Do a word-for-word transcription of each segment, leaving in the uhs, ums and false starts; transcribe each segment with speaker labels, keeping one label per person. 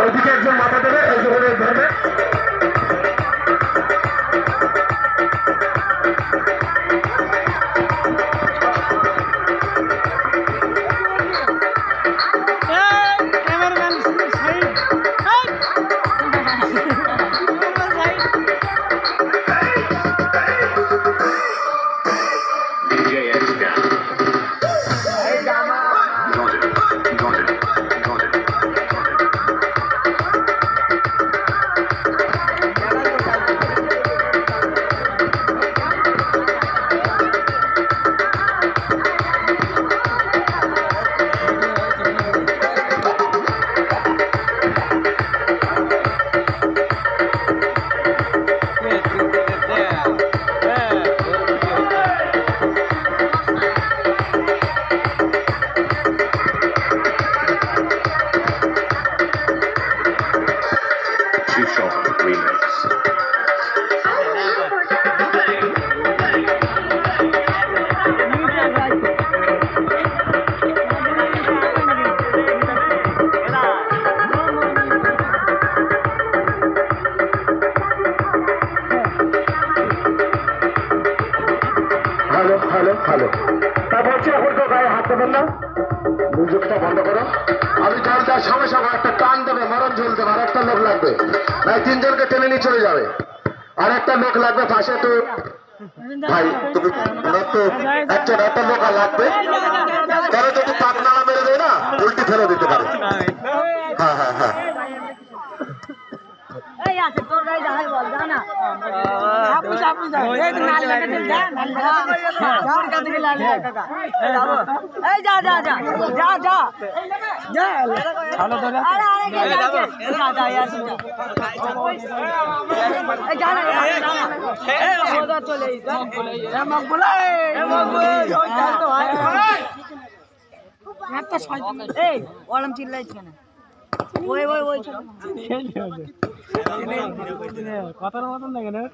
Speaker 1: ওইদিকে একজন মাথা দেবে, এই ধরে ধরবে। ভালো তা বলছি, এখন তো গায়ে হাত দেবেন না, মিউজিকটা বন্ধ করো। আমি জল দেওয়ার সঙ্গে সঙ্গে একটা টান দেবে, মরণ ঝুল দেবে, আর একটা লোক লাগবে, নাই তিনজনকে টেনে নিয়ে চলে যাবে, আর একটা লোক লাগবে পাশে। তো ভাই তুমি তো একজন একটা লোক আর লাগবে, তাহলে যদি পাক নাড়া মেরে দেয় না উল্টি ফেলে দিতে পারে। হ্যাঁ হ্যাঁ হ্যাঁ
Speaker 2: ওরম চিল্লাই কেন? ওই ওই ওই
Speaker 3: কথার মতন লাগে না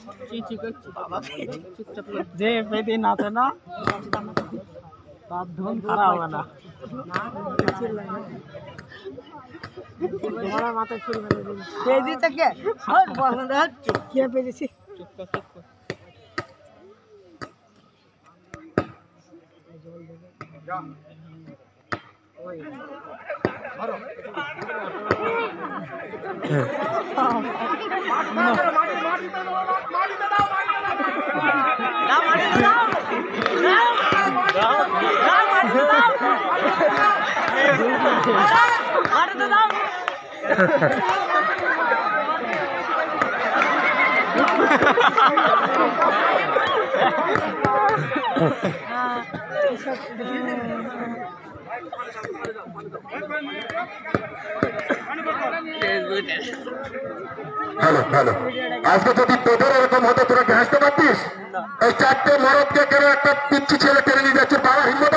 Speaker 3: যে পেটে নাচে না তার ধন খারাপ হবে না। তোমার মাথায় ছুরি মেরে দিন
Speaker 2: পেজি থেকে কে পেয়েছি
Speaker 1: হ্যালো হ্যালো আজকে যদি তোদের এরকম হতো তোরা ঘাসতে পারতিস? এই চারটে মরদকে কেন একটা পিচ্ছি ছেলে টেনে নিয়ে যাচ্ছে, বাবার হিম্মত